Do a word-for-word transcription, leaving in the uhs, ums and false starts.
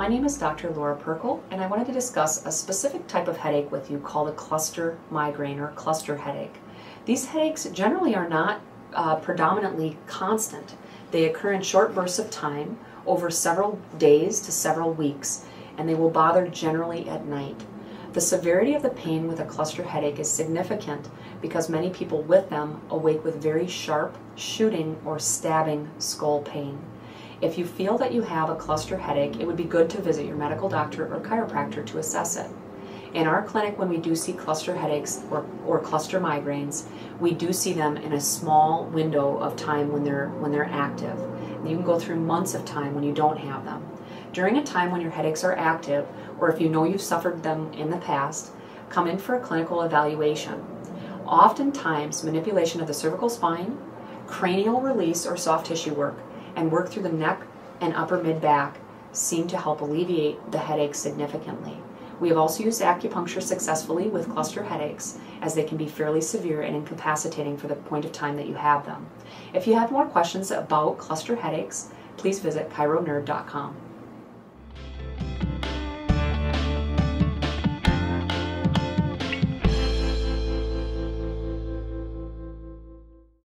name is Doctor Laura Perkel, and I wanted to discuss a specific type of headache with you called a cluster migraine or cluster headache. These headaches generally are not uh, predominantly constant. They occur in short bursts of time over several days to several weeks, and they will bother generally at night. The severity of the pain with a cluster headache is significant because many people with them awake with very sharp, shooting, or stabbing skull pain. If you feel that you have a cluster headache, it would be good to visit your medical doctor or chiropractor to assess it. In our clinic, when we do see cluster headaches or, or cluster migraines, we do see them in a small window of time when they're, when they're active. You can go through months of time when you don't have them. During a time when your headaches are active, or if you know you've suffered them in the past, come in for a clinical evaluation. Oftentimes, manipulation of the cervical spine, cranial release or soft tissue work, and work through the neck and upper mid-back seem to help alleviate the headache significantly. We have also used acupuncture successfully with cluster headaches, as they can be fairly severe and incapacitating for the point of time that you have them. If you have more questions about cluster headaches, please visit chiro nerve dot com.